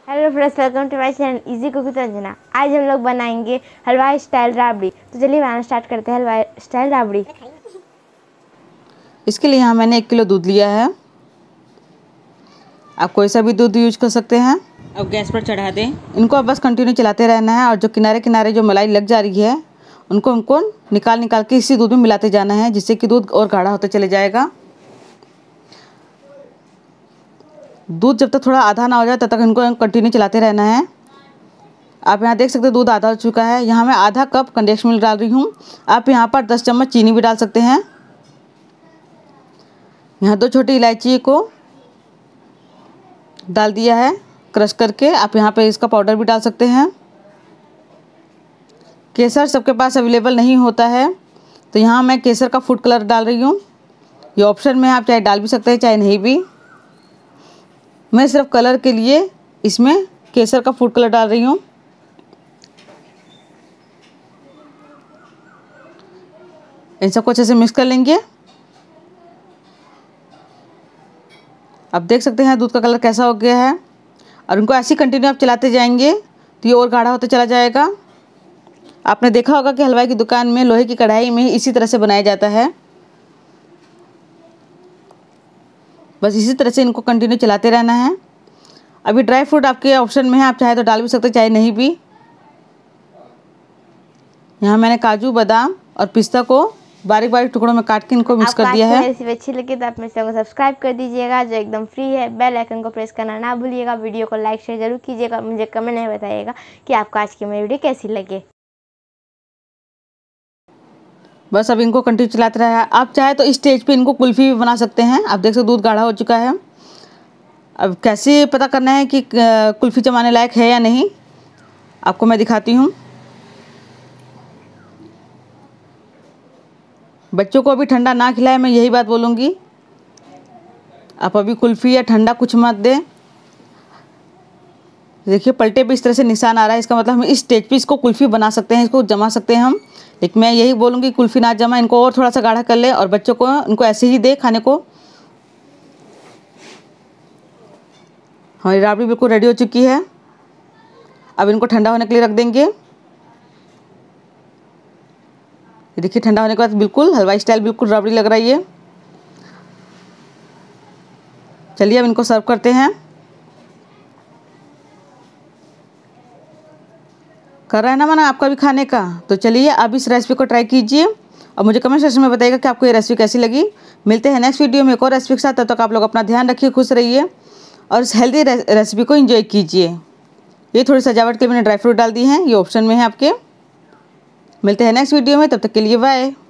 Hello friends, welcome to my channel easy cooking Ranjana. आज हम लोग बनाएंगे हलवाई स्टाइल राबड़ी। तो चलिए बनाना स्टार्ट करते हैं हलवाई स्टाइल राबड़ी। इसके लिए यहाँ मैंने 1 किलो दूध लिया है। आप कोई सा भी दूध यूज कर सकते हैं। अब गैस पर चढ़ा दें। इनको अब बस कंटिन्यू चलाते रहना है और जो किनारे किनारे जो मलाई लग जा रही है उनको निकाल के इसी दूध में मिलाते जाना है, जिससे कि दूध और गाढ़ा होते चले जाएगा। दूध जब तक थोड़ा आधा ना हो जाए तब तक इनको कंटिन्यू चलाते रहना है। आप यहाँ देख सकते हैं दूध आधा हो चुका है। यहाँ मैं आधा कप कंडेंस मिल्क डाल रही हूँ। आप यहाँ पर 10 चम्मच चीनी भी डाल सकते हैं। यहाँ 2 छोटी इलायची को डाल दिया है क्रश करके। आप यहाँ पे इसका पाउडर भी डाल सकते हैं। केसर सबके पास अवेलेबल नहीं होता है, तो यहाँ मैं केसर का फूड कलर डाल रही हूँ। ये ऑप्शन में आप चाहे डाल भी सकते हैं चाहे नहीं भी। मैं सिर्फ कलर के लिए इसमें केसर का फूड कलर डाल रही हूँ। इन सबको अच्छे से मिक्स कर लेंगे। अब देख सकते हैं दूध का कलर कैसा हो गया है और इनको ऐसे ही कंटिन्यू आप चलाते जाएंगे तो ये और गाढ़ा होता चला जाएगा। आपने देखा होगा कि हलवाई की दुकान में लोहे की कढ़ाई में इसी तरह से बनाया जाता है। बस इसी तरह से इनको कंटिन्यू चलाते रहना है। अभी ड्राई फ्रूट आपके ऑप्शन में है, आप चाहे तो डाल भी सकते चाहे नहीं भी। यहाँ मैंने काजू, बादाम और पिस्ता को बारीक बारीक टुकड़ों में काट के इनको मिक्स कर दिया है। रेसिपी अच्छी लगी तो आप मेरे चैनल को सब्सक्राइब कर दीजिएगा, जो एकदम फ्री है। बेल आइकन को प्रेस करना ना भूलिएगा। वीडियो को लाइक शेयर जरूर कीजिएगा। मुझे कमेंट में बताइएगा कि आपको आज की मेरी वीडियो कैसी लगे। बस अब इनको कंटिन्यू चलाते रहा। आप चाहे तो इस स्टेज पे इनको कुल्फ़ी भी बना सकते हैं। आप देख सकते दूध गाढ़ा हो चुका है। अब कैसे पता करना है कि कुल्फ़ी जमाने लायक है या नहीं, आपको मैं दिखाती हूँ। बच्चों को अभी ठंडा ना खिलाए, मैं यही बात बोलूँगी। आप अभी कुल्फ़ी या ठंडा कुछ मत दें। देखिए पलटे पे इस तरह से निशान आ रहा है, इसका मतलब हम इस स्टेज पे इसको कुल्फ़ी बना सकते हैं, इसको जमा सकते हैं हम। लेकिन मैं यही बोलूँगी कुल्फ़ी ना जमा, इनको और थोड़ा सा गाढ़ा कर ले और बच्चों को इनको ऐसे ही दे खाने को। हमारी राबड़ी बिल्कुल रेडी हो चुकी है। अब इनको ठंडा होने के लिए रख देंगे। देखिए ठंडा होने के बाद बिल्कुल हलवाई स्टाइल बिल्कुल राबड़ी लग रही है। चलिए अब इनको सर्व करते हैं। कर रहा है ना मन आपका भी खाने का, तो चलिए आप इस रेसिपी को ट्राई कीजिए और मुझे कमेंट सेक्शन में बताइएगा कि आपको ये रेसिपी कैसी लगी। मिलते हैं नेक्स्ट वीडियो में एक और रेसिपी के साथ। तब तक आप लोग अपना ध्यान रखिए, खुश रहिए और इस हेल्दी रेसिपी को एंजॉय कीजिए। ये थोड़ी सजावट के लिए मैंने ड्राई फ्रूट डाल दी हैं, ये ऑप्शन में है आपके। मिलते हैं नेक्स्ट वीडियो में, तब तक के लिए बाय।